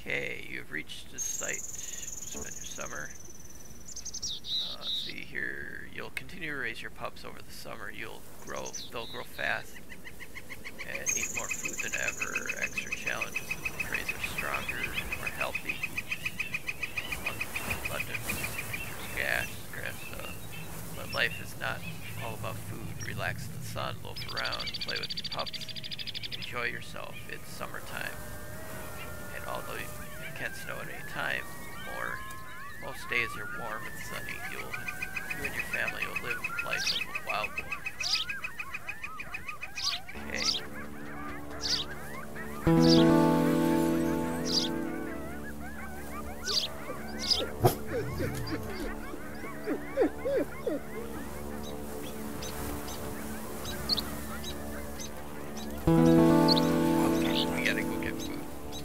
Okay, you have reached the site to spend your summer. Let's see here. You'll continue to raise your pups over the summer. They'll grow fast and eat more food than ever. Extra challenges as the preys are stronger, more healthy, abundant grass. But life is not all about food. Relax in the sun, loaf around, play with your pups, enjoy yourself. It's summertime. And although it can snow at any time, most days are warm and sunny. You and your family will live life of a wild boar. Okay, we gotta go get food.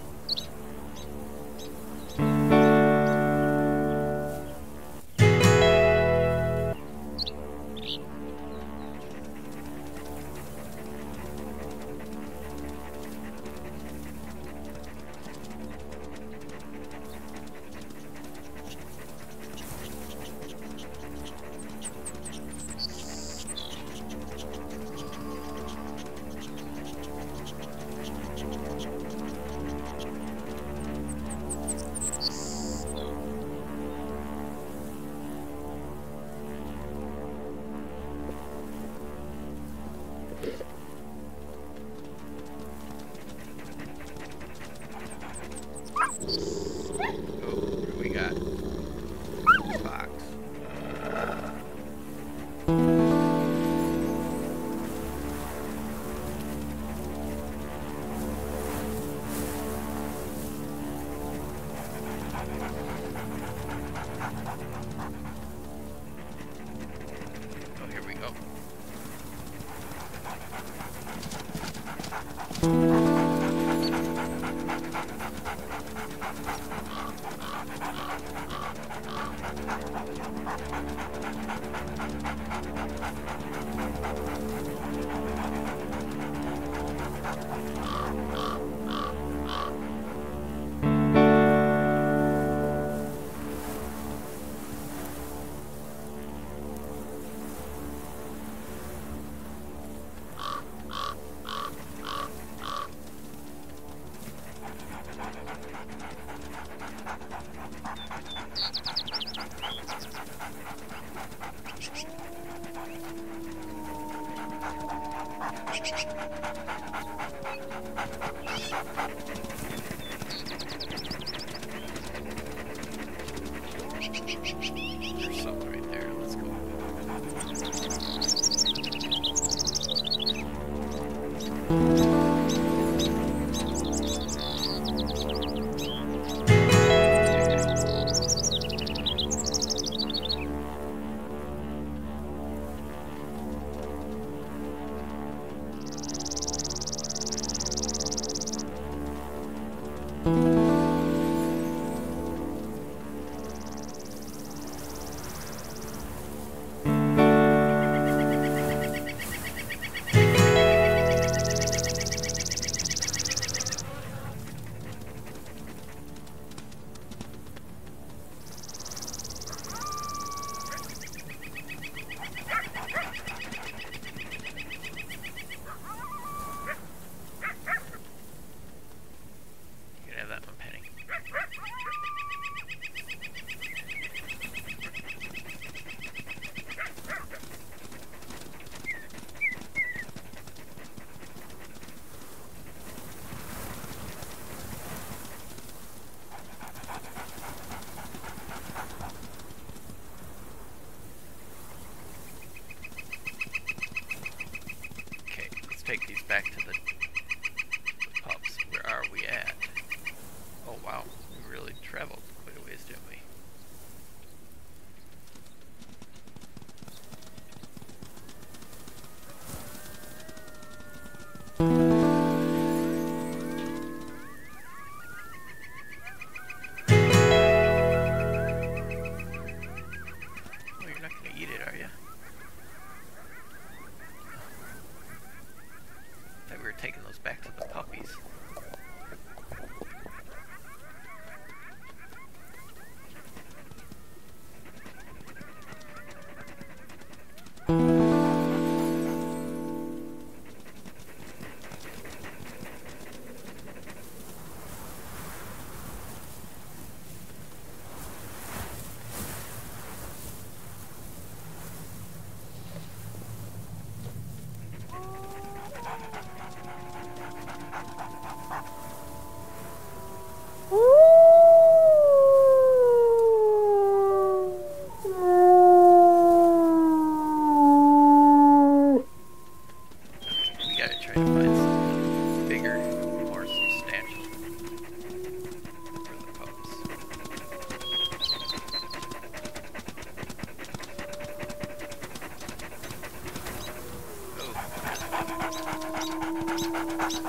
There's something right there. Let's go.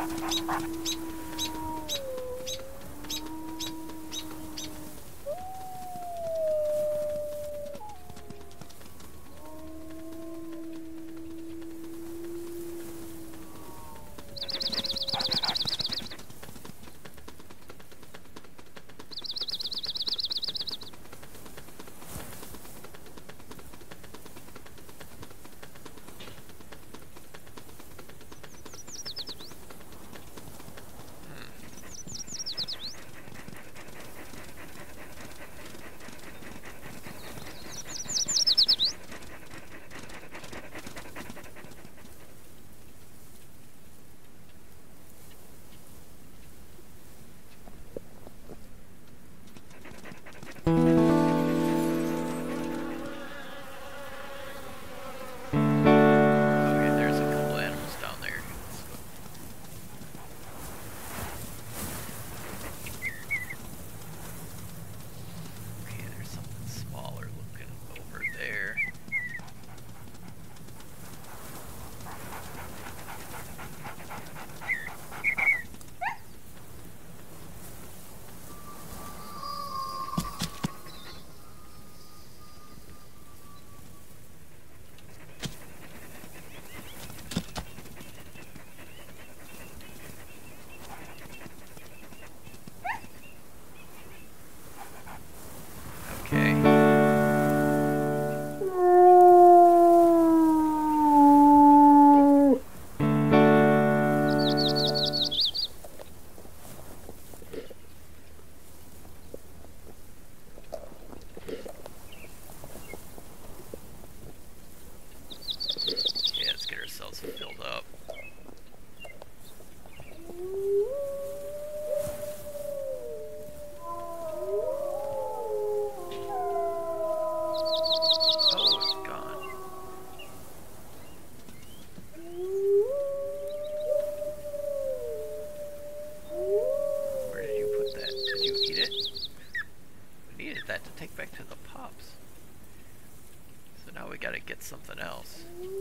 Something else.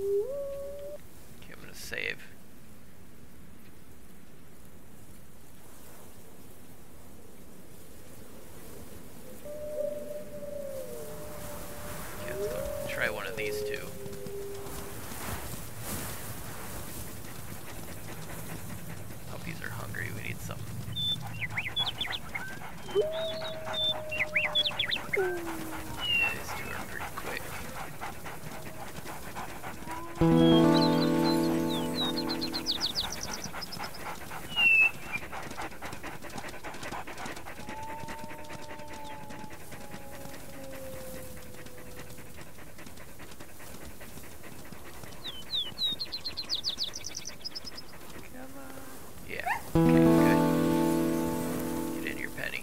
Okay, I'm gonna save. Okay, let's go try one of these two. Puppies are hungry, we need some. Yeah, these two are pretty quick. Yeah, okay, good. Get in your penny.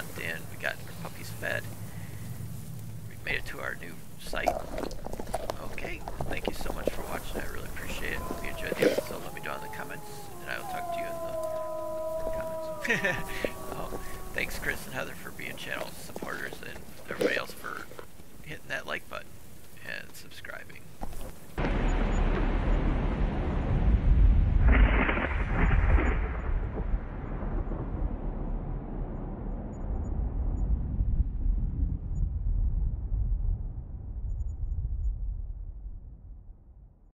month in, we got our puppies fed. We made it to our new site. Okay, thank you so much for watching. I really appreciate it. If you enjoyed the episode, let me know in the comments, and I will talk to you in the comments. Thanks, Chris and Heather, for being channel supporters, and everybody else for hitting that like button and subscribing.